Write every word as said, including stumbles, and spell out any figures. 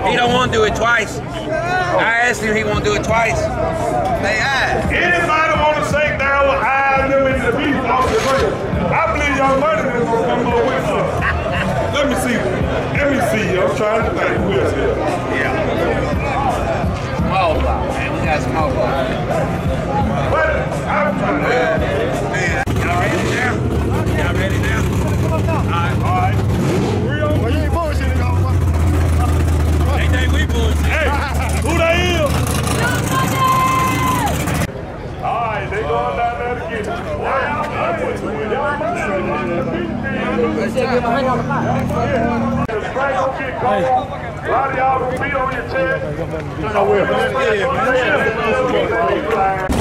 He don't want to do it twice. I asked him he won't do it twice. They asked. Anybody want to say down with eyes them in the beef off the ring? I believe y'all money is going to come up with some. Let me see. Let me see. I'm trying to think who is here. Yeah. Small block, man. We got small block. But I'm trying to yeah. Y'all ready now? Y'all ready now? All right. All right. Well, you ain't bullshitting, though. They think we bullshit. Hey, who they is? All right, they going down there to get it. Hey. A lot of y'all gonna be on your chest.